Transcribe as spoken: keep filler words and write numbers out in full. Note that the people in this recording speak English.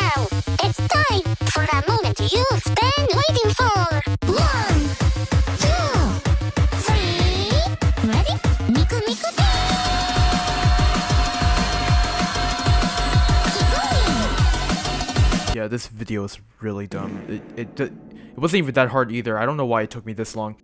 now! It's time for a moment you've been waiting for! One, two, three... Ready? Miku Miku Keep going! Yeah, this video is really dumb. It, it, it wasn't even that hard either. I don't know why it took me this long.